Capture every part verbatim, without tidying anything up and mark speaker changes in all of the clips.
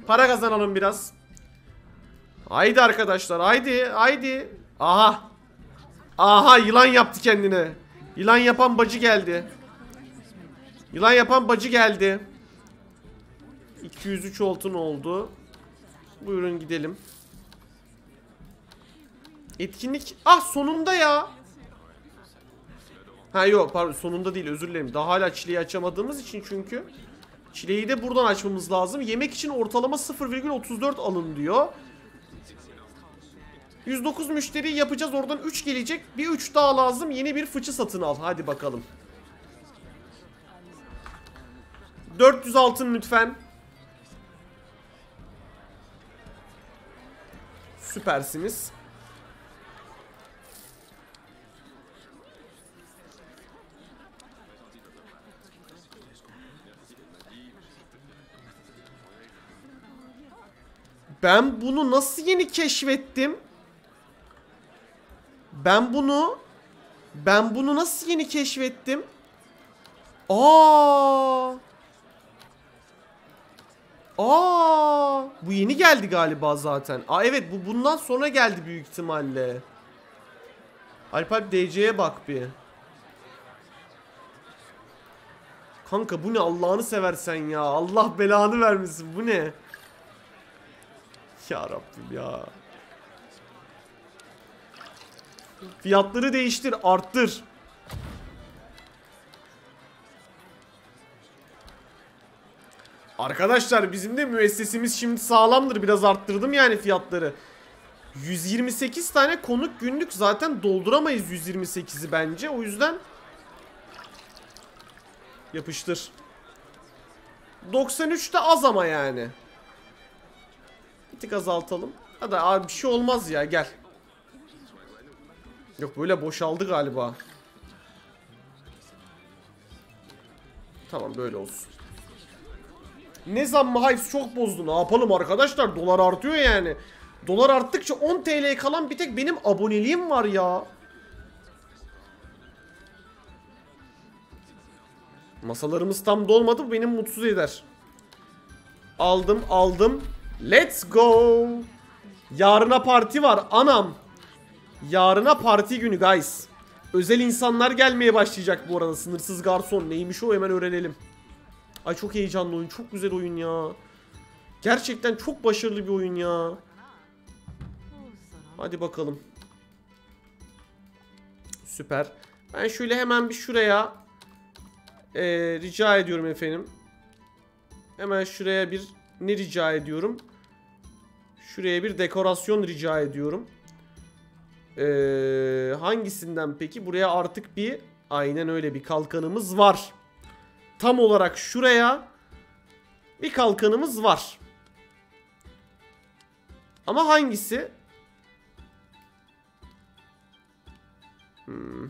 Speaker 1: Para kazanalım biraz. Haydi arkadaşlar, haydi haydi. Aha. Aha, yılan yaptı kendine. Yılan yapan bacı geldi. Yılan yapan bacı geldi. iki yüz üç altın oldu. Buyurun gidelim. Etkinlik. Ah, sonunda ya. Ha yok pardon, sonunda değil, özür dilerim. Daha hala çileyi açamadığımız için çünkü. Çileyi de buradan açmamız lazım. Yemek için ortalama sıfır virgül otuz dört alın diyor. yüz dokuz müşteri yapacağız, oradan üç gelecek. Bir üç daha lazım, yeni bir fıçı satın al. Hadi bakalım. dört yüz altın lütfen. Süpersiniz. Ben bunu nasıl yeni keşfettim? Ben bunu Ben bunu nasıl yeni keşfettim? Aa! Aa! Bu yeni geldi galiba zaten. Aa evet, bu bundan sonra geldi büyük ihtimalle. Alp Alp D C'ye bak bir. Kanka bu ne, Allah'ını seversen ya. Allah belanı vermesin, bu ne? Ya Rabbim ya. Fiyatları değiştir, arttır. Arkadaşlar bizim de müessesemiz şimdi sağlamdır. Biraz arttırdım yani fiyatları. yüz yirmi sekiz tane konuk günlük, zaten dolduramayız yüz yirmi sekizi bence. O yüzden yapıştır. doksan üç de az ama yani. Bir tık azaltalım. Hadi abi, bir şey olmaz ya, gel. Yok, böyle boşaldı galiba. Tamam, böyle olsun. Ne zammı Hives çok bozdu. Ne yapalım arkadaşlar, dolar artıyor yani. Dolar arttıkça on T L'ye kalan bir tek benim aboneliğim var ya. Masalarımız tam dolmadı, bu beni mutsuz eder. Aldım aldım. Let's go. Yarına parti var anam. Yarına parti günü guys. Özel insanlar gelmeye başlayacak bu arada. Sınırsız garson neymiş o, hemen öğrenelim. Ay çok heyecanlı oyun, çok güzel oyun ya. Gerçekten çok başarılı bir oyun ya. Hadi bakalım. Süper. Ben şöyle hemen bir şuraya ee, rica ediyorum efendim. Hemen şuraya bir ne rica ediyorum? Şuraya bir dekorasyon rica ediyorum. Ee, hangisinden peki? Buraya artık bir, aynen öyle, bir kalkanımız var. Tam olarak şuraya bir kalkanımız var. Ama hangisi? Hmm.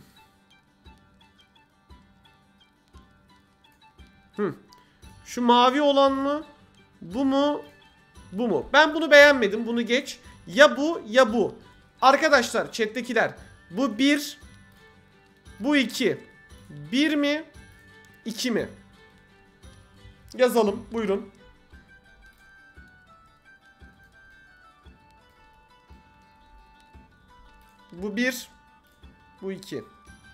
Speaker 1: Hmm. Şu mavi olan mı? Bu mu? Bu mu? Ben bunu beğenmedim. Bunu geç. Ya bu ya bu. Arkadaşlar chat'tekiler. Bu bir. Bu iki. Bir mi? İki mi? Yazalım. Buyurun. Bu bir. Bu iki.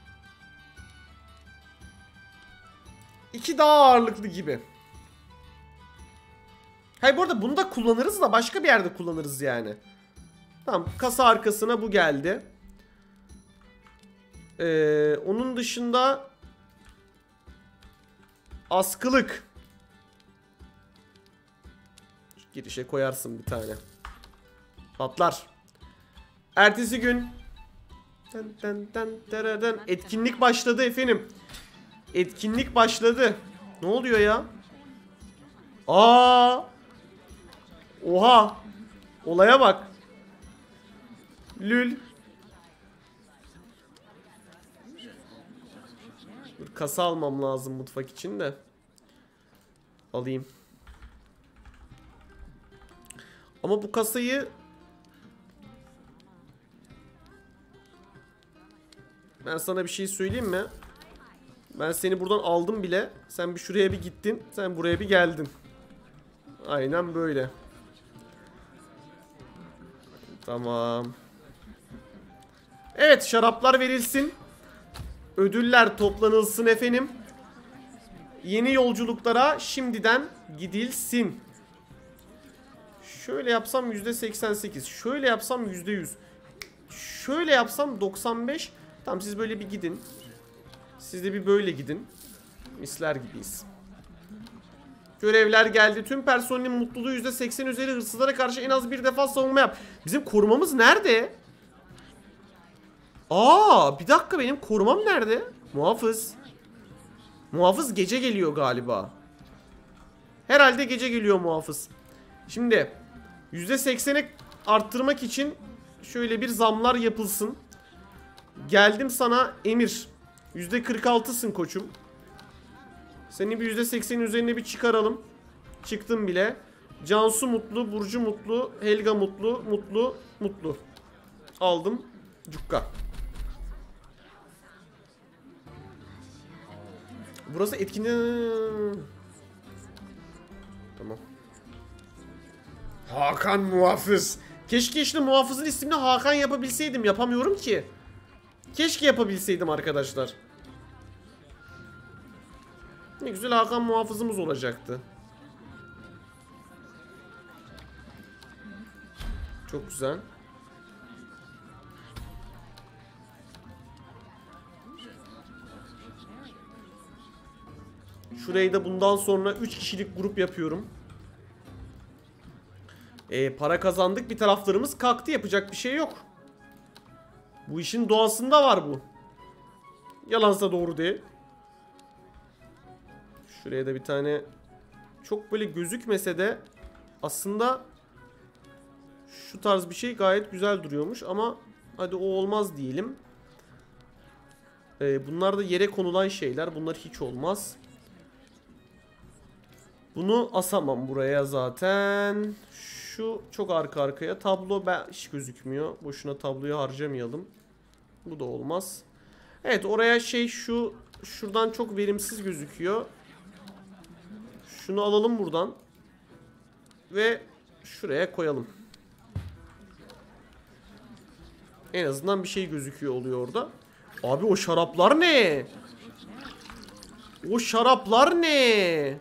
Speaker 1: İki daha ağırlıklı gibi. Hayır, bu arada bunu da kullanırız da başka bir yerde kullanırız yani. Tamam, kasa arkasına bu geldi. Ee, onun dışında askılık. Girişe koyarsın bir tane. Patlar. Ertesi gün etkinlik başladı efendim. Etkinlik başladı. Ne oluyor ya? Aa! Oha! Olaya bak. Lül. Dur, kasa almam lazım mutfak için de. Alayım. Ama bu kasayı ben sana bir şey söyleyeyim mi? Ben seni buradan aldım bile. Sen bir şuraya bir gittin. Sen buraya bir geldin. Aynen böyle. Tamam. Evet, şaraplar verilsin. Ödüller toplanılsın efendim. Yeni yolculuklara şimdiden gidilsin. Şöyle yapsam yüzde seksen sekiz. Şöyle yapsam yüzde yüz. Şöyle yapsam doksan beş. Tamam, siz böyle bir gidin. Siz de bir böyle gidin. Misler gibiyiz. Görevler geldi. Tüm personelin mutluluğu yüzde seksen üzeri, hırsızlara karşı en az bir defa savunma yap. Bizim korumamız nerede? Aa, bir dakika, benim korumam nerede? Muhafız. Muhafız gece geliyor galiba. Herhalde gece geliyor muhafız. Şimdi yüzde seksene arttırmak için şöyle bir zamlar yapılsın. Geldim sana emir. yüzde kırk altısın koçum. Seni bir yüzde seksenin üzerine bir çıkaralım. Çıktım bile. Cansu mutlu, Burcu mutlu, Helga mutlu, mutlu, mutlu. Aldım. Cukka. Burası etkinliği... Tamam. Hakan Muhafız. Keşke işte muhafızın ismini Hakan yapabilseydim. Yapamıyorum ki. Keşke yapabilseydim arkadaşlar. Ne güzel Hakan Muhafızımız olacaktı. Çok güzel. Şurayı da bundan sonra üç kişilik grup yapıyorum. Ee, para kazandık, bir taraflarımız kalktı, yapacak bir şey yok. Bu işin doğasında var bu. Yalansa doğru değil. Şuraya da bir tane, çok böyle gözükmese de aslında şu tarz bir şey gayet güzel duruyormuş ama hadi o olmaz diyelim. Ee, bunlar da yere konulan şeyler, bunlar hiç olmaz. Bunu asamam buraya zaten. Şu çok arka arkaya. Tablo ben hiç gözükmüyor. Boşuna tabloyu harcamayalım. Bu da olmaz. Evet, oraya şey, şu şuradan çok verimsiz gözüküyor. Şunu alalım buradan. Ve şuraya koyalım. En azından bir şey gözüküyor oluyor orada. Abi o şaraplar ne? O şaraplar ne?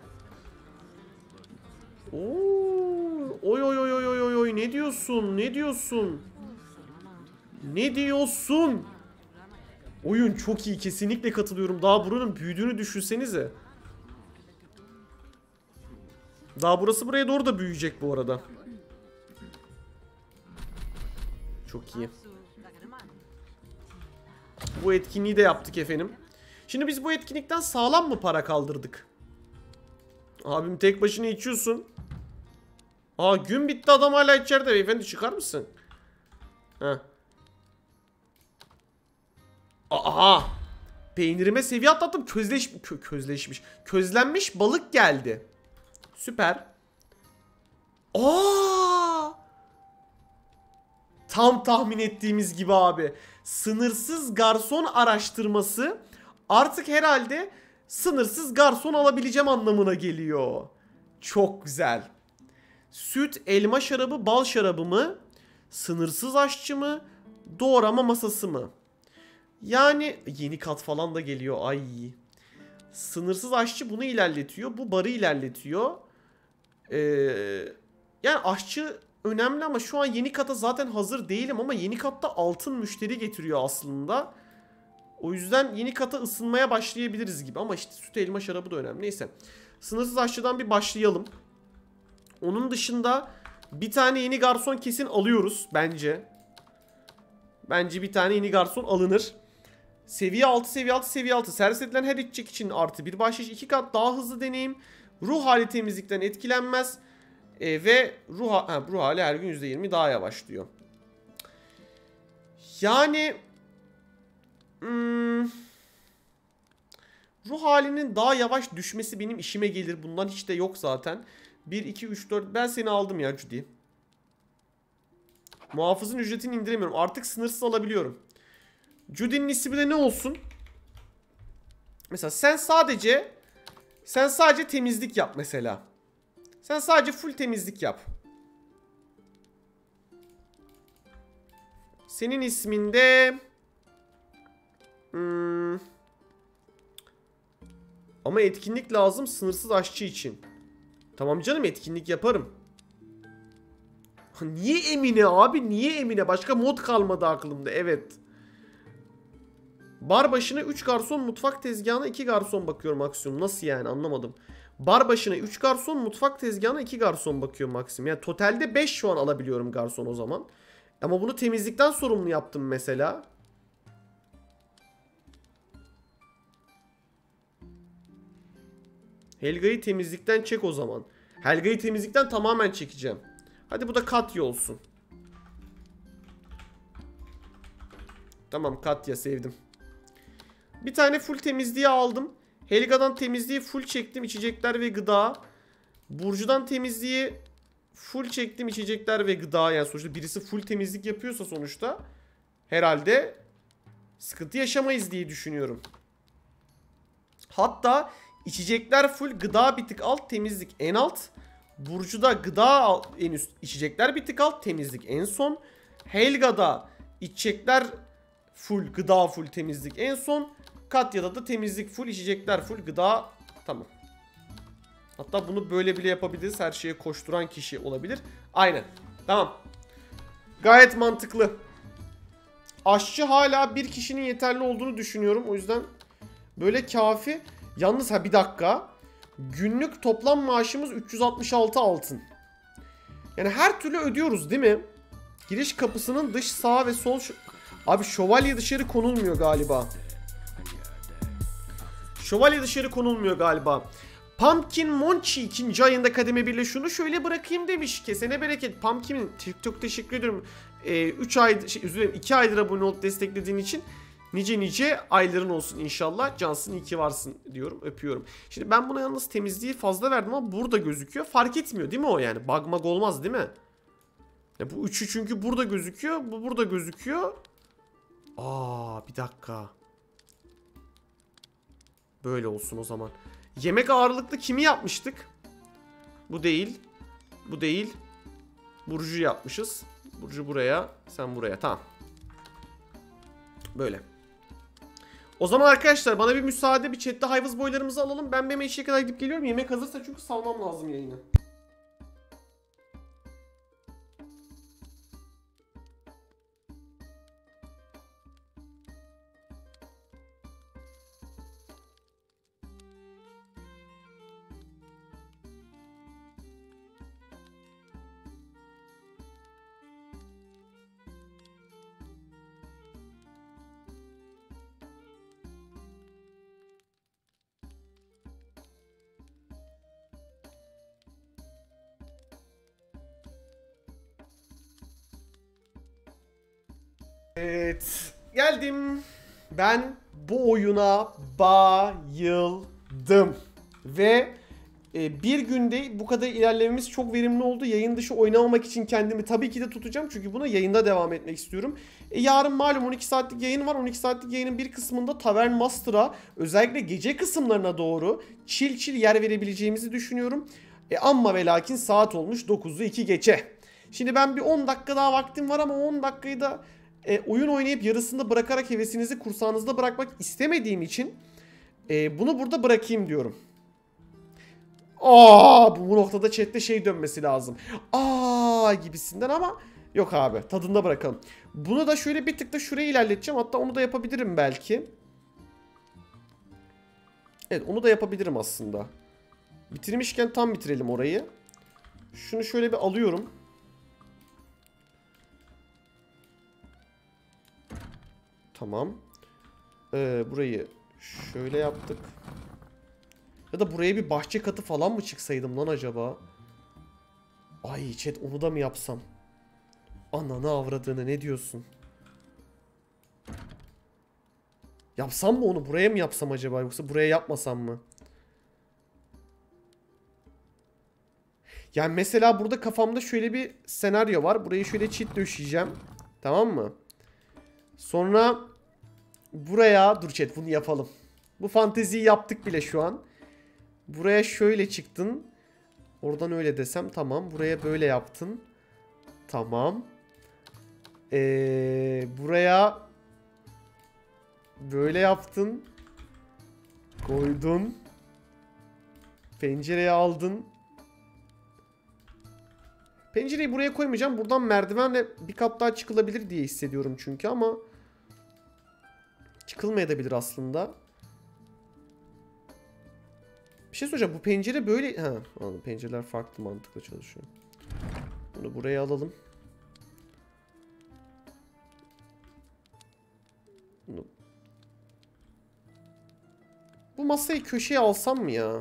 Speaker 1: Oo, oy oy oy oy oy oy, ne diyorsun? Ne diyorsun? Ne diyorsun? Oyun çok iyi, kesinlikle katılıyorum. Daha buranın büyüdüğünü düşünsenize. Daha burası buraya doğru da büyüyecek bu arada. Çok iyi. Bu etkinliği de yaptık efendim. Şimdi biz bu etkinlikten sağlam mı para kaldırdık? Abim tek başına içiyorsun. Aa, gün bitti, adam hala içeride. Beyefendi çıkar mısın? Heh. Aha. Peynirime seviye atlattım. Közleş kö közleşmiş. Közlenmiş balık geldi. Süper. Aa! Tam tahmin ettiğimiz gibi abi. Sınırsız garson araştırması artık herhalde sınırsız garson alabileceğim anlamına geliyor. Çok güzel. Süt, elma şarabı, bal şarabı mı? Sınırsız aşçı mı? Doğrama masası mı? Yani yeni kat falan da geliyor. Ay. Sınırsız aşçı bunu ilerletiyor. Bu barı ilerletiyor. Ee, yani aşçı önemli ama şu an yeni kata zaten hazır değilim ama yeni katta altın müşteri getiriyor aslında. O yüzden yeni kata ısınmaya başlayabiliriz gibi ama işte süt, elma şarabı da önemli. Neyse. Sınırsız aşçıdan bir başlayalım. Onun dışında bir tane yeni garson kesin alıyoruz bence. Bence bir tane yeni garson alınır. Seviye altı, seviye altı, seviye altı. Servis edilen her içecek için artı bir bahşiş, iki kat daha hızlı deneyim. Ruh hali temizlikten etkilenmez. E, ve ruh, ha, ruh hali her gün yüzde yirmi daha yavaş diyor. Yani hmm, ruh halinin daha yavaş düşmesi benim işime gelir. Bundan hiç de yok zaten. bir, iki, üç, dört. Ben seni aldım ya Judy. Muhafızın ücretini indiremiyorum. Artık sınırsız alabiliyorum. Judy'nin ismi de ne olsun? Mesela sen sadece sen sadece temizlik yap mesela. Sen sadece full temizlik yap. Senin isminde... Hmm. Ama etkinlik lazım sınırsız aşçı için. Tamam canım, etkinlik yaparım. Niye Emine abi? Niye Emine? Başka mod kalmadı aklımda. Evet. Bar başına üç garson, mutfak tezgahına iki garson bakıyor maksimum. Nasıl yani, anlamadım. Bar başına üç garson, mutfak tezgahına iki garson bakıyor maksimum. Yani totalde beş şu an alabiliyorum garson o zaman. Ama bunu temizlikten sorumlu yaptım mesela. Helga'yı temizlikten çek o zaman. Helga'yı temizlikten tamamen çekeceğim. Hadi bu da Katya olsun. Tamam, Katya sevdim. Bir tane full temizliği aldım. Helga'dan temizliği full çektim, içecekler ve gıda. Burcu'dan temizliği full çektim, içecekler ve gıda. Yani sonuçta birisi full temizlik yapıyorsa sonuçta herhalde sıkıntı yaşamayız diye düşünüyorum. Hatta içecekler full, gıda bir tık alt, temizlik en alt. Burcu'da gıda en üst, içecekler bir tık alt, temizlik en son. Helga'da içecekler full, gıda full, temizlik en son. Katya'da da temizlik full, içecekler full, gıda tamam. Hatta bunu böyle bile yapabiliriz. Her şeye koşturan kişi olabilir. Aynen. Tamam. Gayet mantıklı. Aşçı hala bir kişinin yeterli olduğunu düşünüyorum. O yüzden böyle kafi. Yalnız ha bir dakika. Günlük toplam maaşımız üç yüz altmış altı altın. Yani her türlü ödüyoruz değil mi? Giriş kapısının dış sağ ve sol... Abi şövalye dışarı konulmuyor galiba. Şövalye dışarı konulmuyor galiba. Pumpkin Monchi ikinci ayında kademe birle şunu şöyle bırakayım demiş. Kesene bereket. Pumpkin'in çok teşekkür ederim. Ee, üç ay, şey, üzülürüm iki aydır abone olup desteklediğin için. Nice nice ayların olsun inşallah. Cansın, iyi ki varsın diyorum. Öpüyorum. Şimdi ben buna yalnız temizliği fazla verdim ama burada gözüküyor. Fark etmiyor değil mi o yani? Bug mag olmaz değil mi? Ya bu üçü çünkü burada gözüküyor. Bu burada gözüküyor. Aa bir dakika. Böyle olsun o zaman. Yemek ağırlıklı kimi yapmıştık? Bu değil. Bu değil. Burcu yapmışız. Burcu buraya. Sen buraya. Tamam. Böyle. O zaman arkadaşlar bana bir müsaade. Bir chatte hayvız boylarımızı alalım. Ben benim eşeğe kadar gidip geliyorum. Yemek hazırsa çünkü salmam lazım yayını. Evet. Geldim. Ben bu oyuna bayıldım. Ve e, bir günde bu kadar ilerlememiz çok verimli oldu. Yayın dışı oynamamak için kendimi tabii ki de tutacağım. Çünkü buna yayında devam etmek istiyorum. E, yarın malum on iki saatlik yayın var. on iki saatlik yayının bir kısmında Tavern Master'a, özellikle gece kısımlarına doğru chill chill yer verebileceğimizi düşünüyorum. E, amma ve lakin saat olmuş dokuzu iki geçe. Şimdi ben bir on dakika daha vaktim var ama on dakikayı da E, oyun oynayıp yarısında bırakarak hevesinizi kursağınızda bırakmak istemediğim için e, bunu burada bırakayım diyorum. Aa, bu noktada chatte şey dönmesi lazım. Aa gibisinden ama yok abi, tadında bırakalım. Bunu da şöyle bir tık da şuraya ilerleteceğim. Hatta onu da yapabilirim belki. Evet, onu da yapabilirim aslında. Bitirmişken tam bitirelim orayı. Şunu şöyle bir alıyorum. Tamam. Ee, burayı şöyle yaptık. Ya da buraya bir bahçe katı falan mı çıksaydım lan acaba? Ay chat, onu da mı yapsam? Ananı avradığını, ne diyorsun? Yapsam mı onu? Buraya mı yapsam acaba? Yoksa buraya yapmasam mı? Yani mesela burada kafamda şöyle bir senaryo var. Burayı şöyle çit döşeyeceğim. Tamam mı? Sonra buraya, dur chat bunu yapalım. Bu fanteziyi yaptık bile şu an. Buraya şöyle çıktın. Oradan öyle desem tamam. Buraya böyle yaptın. Tamam. Ee, buraya böyle yaptın. Koydun. Pencereye aldın. Pencereyi buraya koymayacağım. Buradan merdivenle bir kat daha çıkılabilir diye hissediyorum çünkü ama çıkılmayabilir aslında. Bir şey soracağım. Bu pencere böyle... Ha, anladım. Pencereler farklı mantıkla çalışıyor. Bunu buraya alalım. Bunu... Bu masayı köşeye alsam mı ya?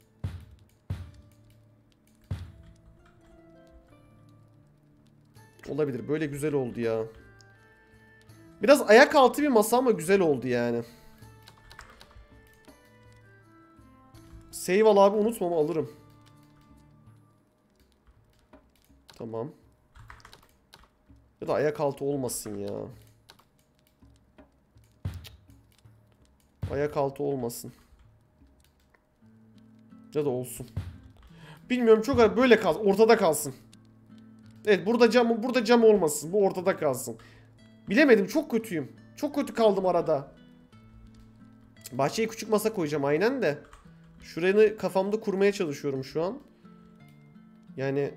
Speaker 1: Olabilir. Böyle güzel oldu ya. Biraz ayak altı bir masa ama güzel oldu yani. Save al abi, unutmam, alırım. Tamam. Ya da ayak altı olmasın ya. Ayak altı olmasın. Ya da olsun. Bilmiyorum, çok böyle kalsın. Ortada kalsın. Evet, burada cam, burada cam olmasın. Bu ortada kalsın. Bilemedim, çok kötüyüm. Çok kötü kaldım arada. Bahçeye küçük masa koyacağım aynen de. Şurayı kafamda kurmaya çalışıyorum şu an. Yani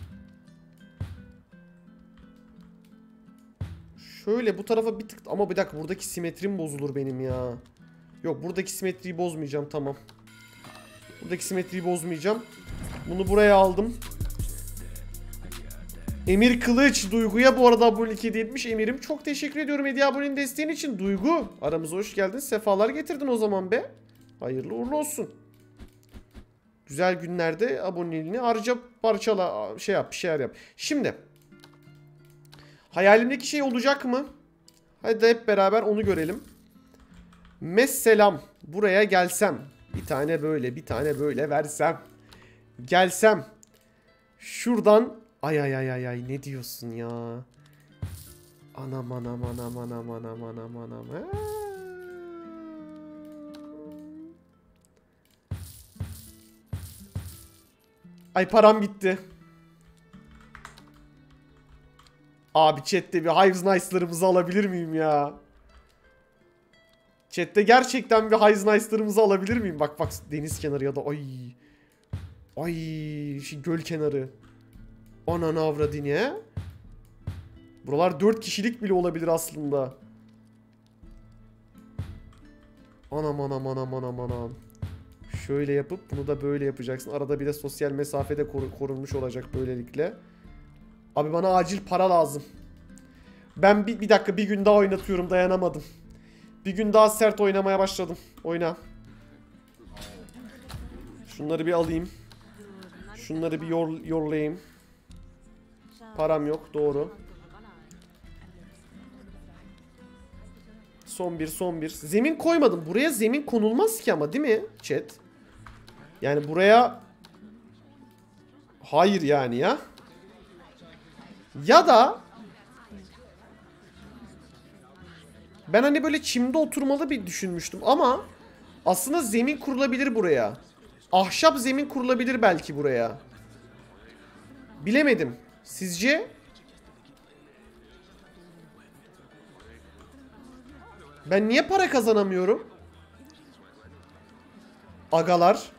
Speaker 1: şöyle bu tarafa bir tık, ama bir dakika, buradaki simetrim bozulur benim ya. Yok, buradaki simetriyi bozmayacağım, tamam. Buradaki simetriyi bozmayacağım. Bunu buraya aldım. Emir Kılıç Duygu'ya bu arada abonelik hediye etmiş. Emir'im çok teşekkür ediyorum hediye abonenin desteğin için. Duygu, aramıza hoş geldin. Sefalar getirdin o zaman be. Hayırlı uğurlu olsun. Güzel günlerde aboneliğini harca, parçala, şey yap, bir şeyler yap. Şimdi hayalimdeki şey olacak mı? Hadi hep beraber onu görelim. Messelam, buraya gelsem, bir tane böyle bir tane böyle versem, gelsem şuradan, ay ay ay ay ay, ne diyorsun ya? Anam anam anam anam anam anam anam. Ay, param gitti. Abi chatte bir Hives Nice'larımızı alabilir miyim ya? Chatte gerçekten bir Hives Nice'larımızı alabilir miyim? Bak bak, deniz kenarı ya da ay. Ay, şey, göl kenarı. Ananı avradine. Buralar dört kişilik bile olabilir aslında. Anam anam anam anam anam. Şöyle yapıp bunu da böyle yapacaksın. Arada bir de sosyal mesafede kor korunmuş olacak böylelikle. Abi bana acil para lazım. Ben bir, bir dakika, bir gün daha oynatıyorum, dayanamadım. Bir gün daha sert oynamaya başladım. Oyna. Şunları bir alayım. Şunları bir yor, yorlayayım. Param yok, doğru. Son bir, son bir. Zemin koymadım. Buraya zemin konulmaz ki ama, değil mi chat? Yani buraya... Hayır yani ya. Ya da... Ben hani böyle çimde oturmalı bir düşünmüştüm ama... Aslında zemin kurulabilir buraya. Ahşap zemin kurulabilir belki buraya. Bilemedim. Sizce? Ben niye para kazanamıyorum? Agalar.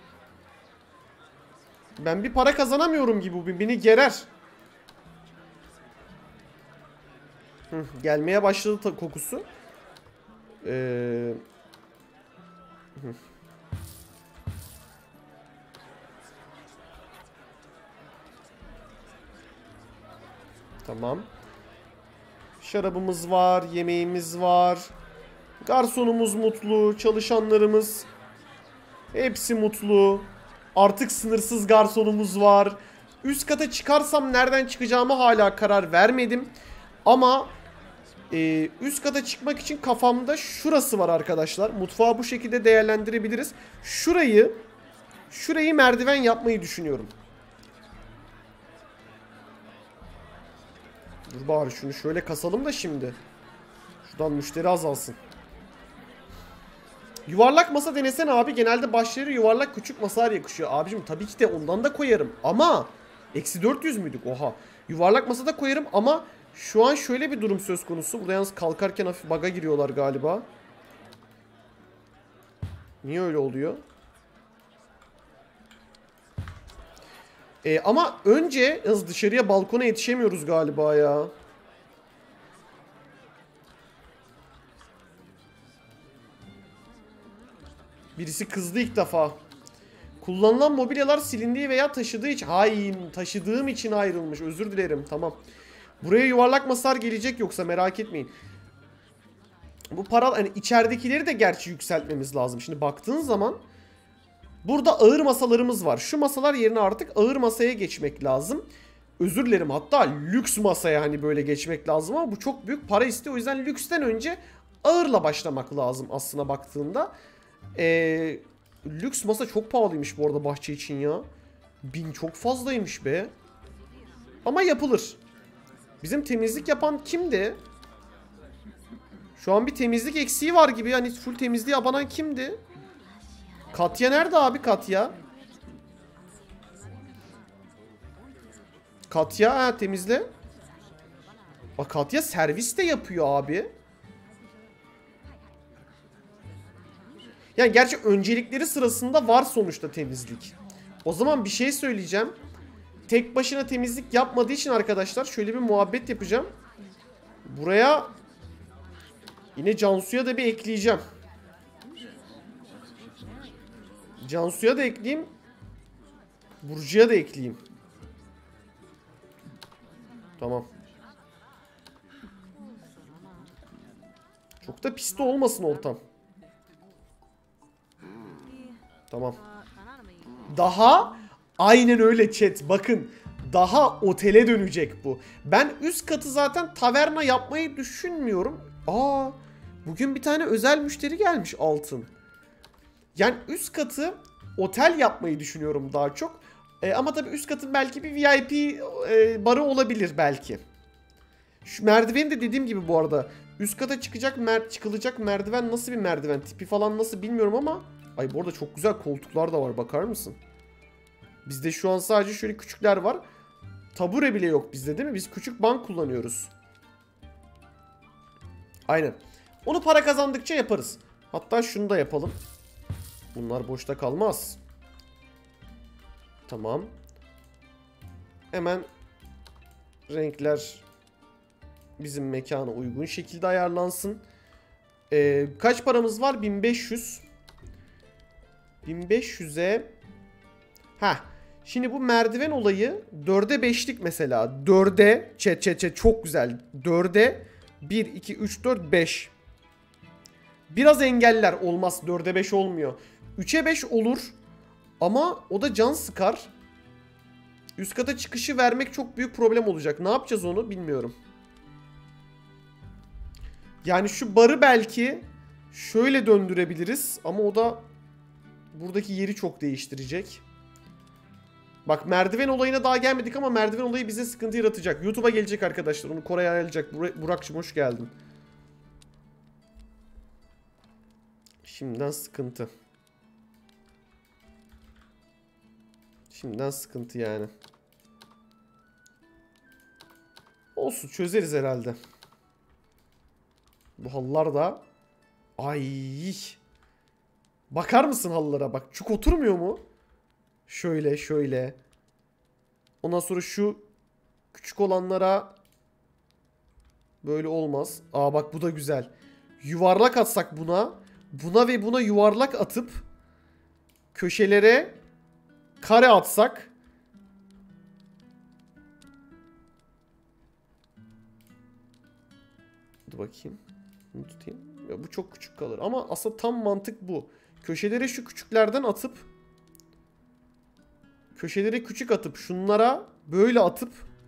Speaker 1: Ben bir para kazanamıyorum gibi, bu beni gerer. Hı, gelmeye başladı kokusu. Ee... Hı. Tamam. Şarabımız var, yemeğimiz var. Garsonumuz mutlu, çalışanlarımız hepsi mutlu. Artık sınırsız garsonumuz var. Üst kata çıkarsam nereden çıkacağımı hala karar vermedim. Ama e, üst kata çıkmak için kafamda şurası var arkadaşlar. Mutfağı bu şekilde değerlendirebiliriz. Şurayı, şurayı merdiven yapmayı düşünüyorum. Dur bari şunu şöyle kasalım da şimdi. Şuradan müşteri azalsın. Yuvarlak masa denesene abi. Genelde başları yuvarlak küçük masalar yakışıyor. Abicim tabii ki de ondan da koyarım. Ama eksi dört yüz müydük? Oha. Yuvarlak masa da koyarım ama Şu an şöyle bir durum söz konusu. Burada yalnız kalkarken hafif bug'a giriyorlar galiba. Niye öyle oluyor? Ee, ama önce yalnız dışarıya balkona yetişemiyoruz galiba ya. Birisi kızdı ilk defa. Kullanılan mobilyalar silindiği veya taşıdığı için... Hain, taşıdığım için ayrılmış. Özür dilerim. Tamam. Buraya yuvarlak masalar gelecek yoksa merak etmeyin. Bu para... Hani içeridekileri de gerçi yükseltmemiz lazım. Şimdi baktığın zaman... Burada ağır masalarımız var. Şu masalar yerine artık ağır masaya geçmek lazım. Özür dilerim. Hatta lüks masaya hani böyle geçmek lazım ama bu çok büyük para istiyor. O yüzden lüksten önce ağırla başlamak lazım aslına baktığında. Eee... Lüks masa çok pahalıymış bu arada bahçe için ya. Bin çok fazlaymış be. Ama yapılır. Bizim temizlik yapan kimdi? Şu an bir temizlik eksiği var gibi. Hani full temizliği abanan kimdi? Katya nerede abi Katya? Katya ha, temizle. Bak Katya servis de yapıyor abi. Yani gerçi öncelikleri sırasında var sonuçta temizlik. O zaman bir şey söyleyeceğim. Tek başına temizlik yapmadığı için arkadaşlar şöyle bir muhabbet yapacağım. Buraya yine Cansu'ya da bir ekleyeceğim. Cansu'ya da ekleyeyim. Burcu'ya da ekleyeyim. Tamam. Çok da pis de olmasın ortam. Tamam. Daha aynen öyle chat. Bakın daha otele dönecek bu. Ben üst katı zaten taverna yapmayı düşünmüyorum. Aa, bugün bir tane özel müşteri gelmiş altın. Yani üst katı otel yapmayı düşünüyorum daha çok. E, ama tabii üst katın belki bir V I P e, barı olabilir belki. Şu merdiveni de dediğim gibi bu arada. Üst kata çıkacak mer çıkılacak merdiven nasıl bir merdiven? Tipi falan nasıl bilmiyorum ama. Ay bu arada çok güzel koltuklar da var, bakar mısın? Bizde şu an sadece şöyle küçükler var. Tabure bile yok bizde değil mi? Biz küçük bank kullanıyoruz. Aynen. Onu para kazandıkça yaparız. Hatta şunu da yapalım. Bunlar boşta kalmaz. Tamam. Hemen renkler bizim mekana uygun şekilde ayarlansın. Ee, kaç paramız var? bin beş yüz. bin beş yüze ha. Şimdi bu merdiven olayı dörde beşlik mesela. dörde çet çet çet çok güzel. dörde bir, iki, üç, dört, beş. Biraz engeller, olmaz. dörde beş olmuyor. üçe beş olur. Ama o da can sıkar. Üst kata çıkışı vermek çok büyük problem olacak. Ne yapacağız onu bilmiyorum. Yani şu barı belki şöyle döndürebiliriz. Ama o da buradaki yeri çok değiştirecek. Bak merdiven olayına daha gelmedik ama merdiven olayı bize sıkıntı yaratacak. YouTube'a gelecek arkadaşlar. Onu Koray ayarlayacak. Bur Burak'cığım hoş geldin. Şimdiden sıkıntı. Şimdiden sıkıntı yani. Olsun, çözeriz herhalde. Bu halılar da. Ay. Bakar mısın halılara bak. Çok oturmuyor mu? Şöyle şöyle. Ondan sonra şu küçük olanlara böyle olmaz. Aa bak bu da güzel. Yuvarlak atsak buna. Buna ve buna yuvarlak atıp köşelere kare atsak. Dur bakayım. Bunu tutayım. Ya bu çok küçük kalır. Ama aslında tam mantık bu. Köşelere şu küçüklerden atıp köşelere küçük atıp şunlara böyle atıp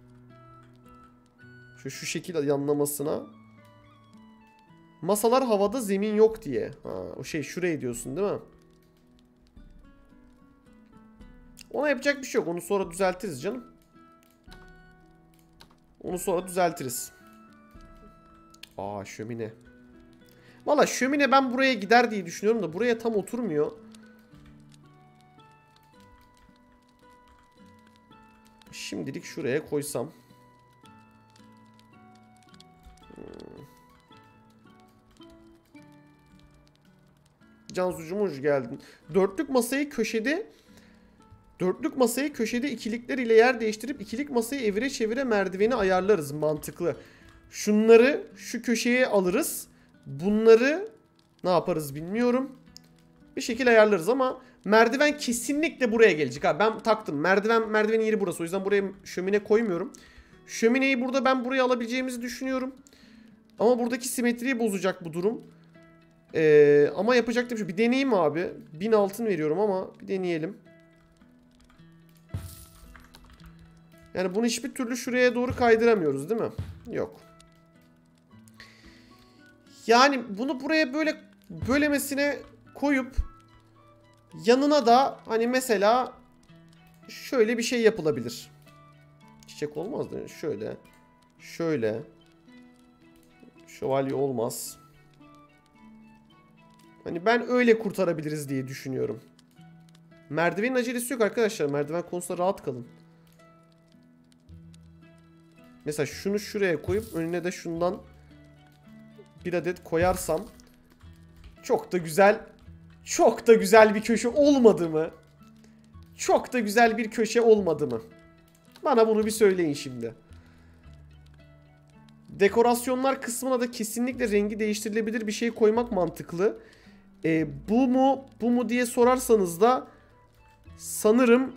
Speaker 1: şu, şu şekilde yanlamasına. Masalar havada, zemin yok diye. Ha, o şey şuraya diyorsun değil mi? Ona yapacak bir şey yok. Onu sonra düzeltiriz canım. Onu sonra düzeltiriz. Aa şömine. Valla şömine ben buraya gider diye düşünüyorum da buraya tam oturmuyor. Şimdilik şuraya koysam. Cansucuğum hoş geldin. Dörtlük masayı köşede Dörtlük masayı köşede ikilikler ile yer değiştirip ikilik masayı evire çevire merdiveni ayarlarız. Mantıklı. Şunları şu köşeye alırız. Bunları ne yaparız bilmiyorum. Bir şekilde ayarlarız ama merdiven kesinlikle buraya gelecek. Ha, ben taktım. Merdiven merdivenin yeri burası. O yüzden buraya şömine koymuyorum. Şömineyi burada ben buraya alabileceğimizi düşünüyorum. Ama buradaki simetriyi bozacak bu durum. Ee, ama yapacak da bir şey. Bir deneyeyim abi. bin altın veriyorum ama bir deneyelim. Yani bunu hiçbir türlü şuraya doğru kaydıramıyoruz değil mi? Yok. Yani bunu buraya böyle böylemesine koyup yanına da hani mesela şöyle bir şey yapılabilir. Çiçek olmaz değil mi? Şöyle. Şöyle. Şövalye olmaz. Hani ben öyle kurtarabiliriz diye düşünüyorum. Merdivenin acelesi yok arkadaşlar. Merdiven konusunda rahat kalın. Mesela şunu şuraya koyup önüne de şundan bir adet koyarsam çok da güzel, çok da güzel bir köşe olmadı mı? Çok da güzel bir köşe olmadı mı? Bana bunu bir söyleyin şimdi. Dekorasyonlar kısmına da kesinlikle rengi değiştirilebilir bir şey koymak mantıklı. E, bu mu, bu mu diye sorarsanız da sanırım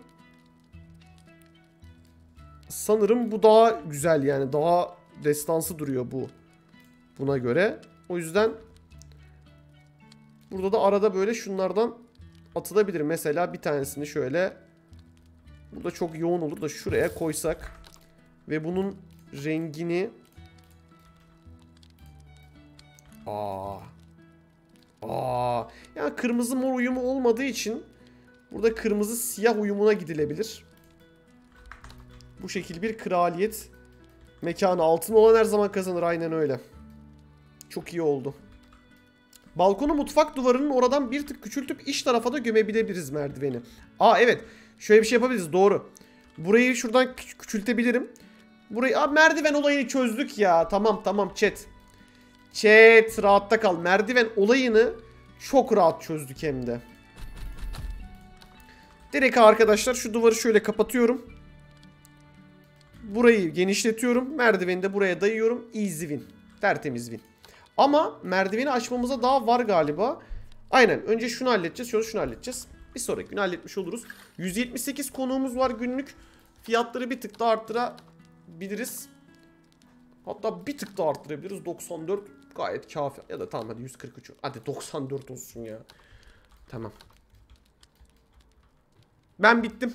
Speaker 1: sanırım bu daha güzel yani daha destansı duruyor bu buna göre. O yüzden burada da arada böyle şunlardan atılabilir. Mesela bir tanesini şöyle burada çok yoğun olur da şuraya koysak ve bunun rengini aa aa yani kırmızı mor uyumu olmadığı için burada kırmızı siyah uyumuna gidilebilir. Bu şekil bir kraliyet mekanı. Altın olan her zaman kazanır. Aynen öyle. Çok iyi oldu. Balkonu mutfak duvarının oradan bir tık küçültüp iç tarafa da gömebiliriz merdiveni. Aa evet. Şöyle bir şey yapabiliriz. Doğru. Burayı şuradan küçültebilirim. Burayı... Aa, merdiven olayını çözdük ya. Tamam tamam chat. Chat rahatta kal. Merdiven olayını çok rahat çözdük hem de. Direkt arkadaşlar şu duvarı şöyle kapatıyorum. Burayı genişletiyorum. Merdiveni de buraya dayıyorum. Easy win. Tertemiz win. Ama merdiveni açmamıza daha var galiba. Aynen. Önce şunu halledeceğiz. Şöyle şunu halledeceğiz. Bir sonraki gün halletmiş oluruz. yüz yetmiş sekiz konuğumuz var günlük. Fiyatları bir tık daha arttırabiliriz. Hatta bir tık daha arttırabiliriz. doksan dört gayet kafi. Ya da tamam hadi yüz kırk üç. Hadi doksan dört olsun ya. Tamam. Ben bittim.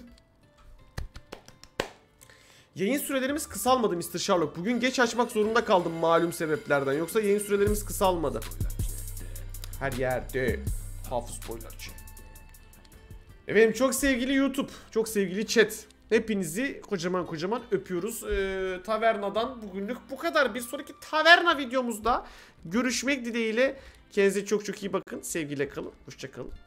Speaker 1: Yayın sürelerimiz kısalmadı mister Sherlock. Bugün geç açmak zorunda kaldım malum sebeplerden. Yoksa yayın sürelerimiz kısalmadı. Her yerde hafız spoilerçı. Efendim çok sevgili YouTube, çok sevgili chat. Hepinizi kocaman kocaman öpüyoruz. Ee, tavernadan bugünlük bu kadar. Bir sonraki taverna videomuzda görüşmek dileğiyle. Kendinize çok çok iyi bakın. Sevgiyle kalın. Hoşça kalın.